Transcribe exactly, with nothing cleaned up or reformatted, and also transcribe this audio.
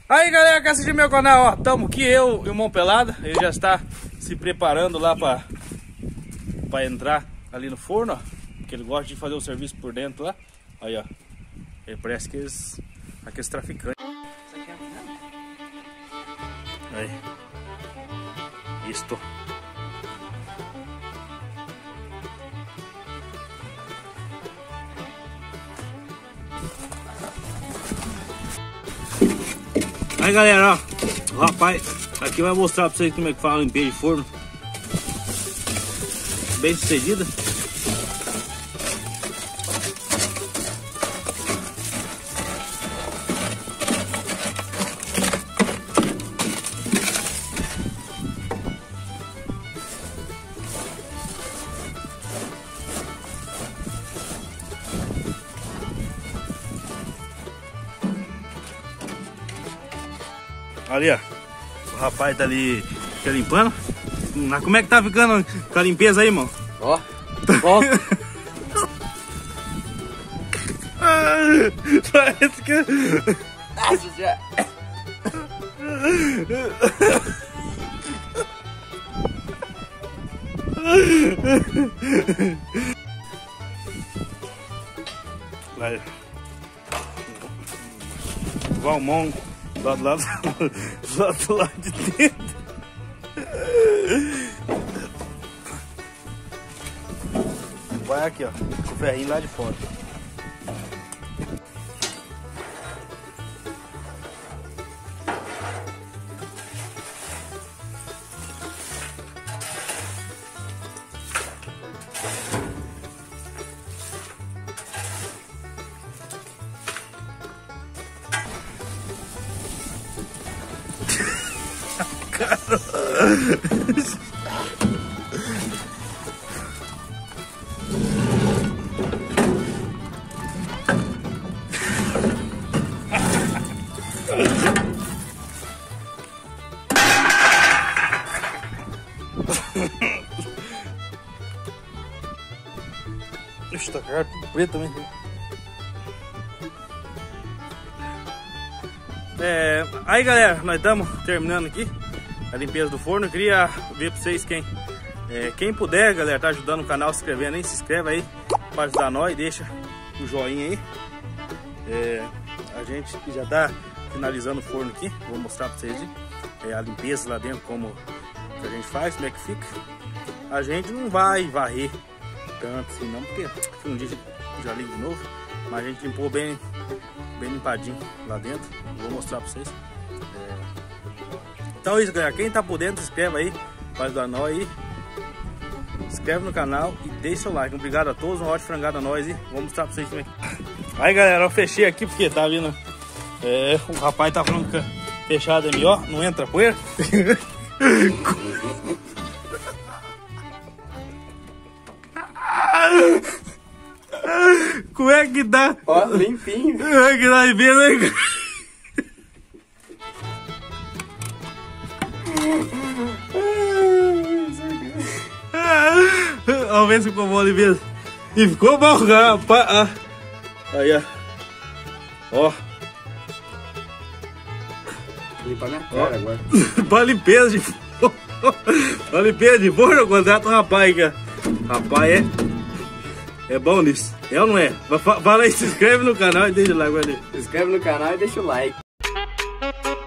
Aí galera que assistiu meu canal, ó, tamo aqui, eu e o Mão Pelada. Ele já está se preparando lá pra, pra entrar ali no forno, ó. Porque ele gosta de fazer o serviço por dentro lá. Aí, ó. Ele parece que eles, aqueles traficantes. Aí. Isto. Aí galera, ó, o rapaz aqui vai mostrar pra vocês como é que fala limpeza de forno. Bem sucedida. Ali, ó, o rapaz tá ali tá limpando. Como é que tá ficando com a limpeza aí, irmão? Ó, ó. Parece que... Nossa, já... Vai. Valmão do lado, lado, do lado, do lado de dentro. Vai aqui, ó, com o ferrinho lá de fora. Ixi, tá cara preto também. É, aí galera, nós estamos terminando aqui a limpeza do forno. Eu queria ver pra vocês quem, é, quem puder, galera, tá ajudando o canal, se inscrevendo aí, se inscreve aí para ajudar nós, deixa o joinha aí. É, a gente já tá finalizando o forno aqui, vou mostrar pra vocês é, a limpeza lá dentro, como que a gente faz, como é que fica. A gente não vai varrer tanto assim não, porque um dia já limpo de novo, mas a gente limpou bem, bem limpadinho lá dentro. Vou mostrar pra vocês. É... Então é isso, galera. Quem tá por dentro, se inscreve aí, faz do anó aí, se inscreve no canal e deixa seu like. Obrigado a todos, uma ótima frangada a nós e vou mostrar pra vocês também. Aí galera, eu fechei aqui porque tá vindo, é, o rapaz tá falando que fechado é melhor, não entra poeira. Como é que dá? Ó, limpinho. Como é que dá limpeza aí? Vamos ver se ficou bom a limpeza. E ficou bom, rapaz. Aí, ó. Ó. Limpar minha cara agora. Pra limpeza de forno. Pra limpeza de forno, eu contrato um rapaz aqui, ó. Rapaz, é. É bom nisso. É ou não é? Fala aí, se inscreve no canal e deixa o like, valeu. Se inscreve no canal e deixa o like.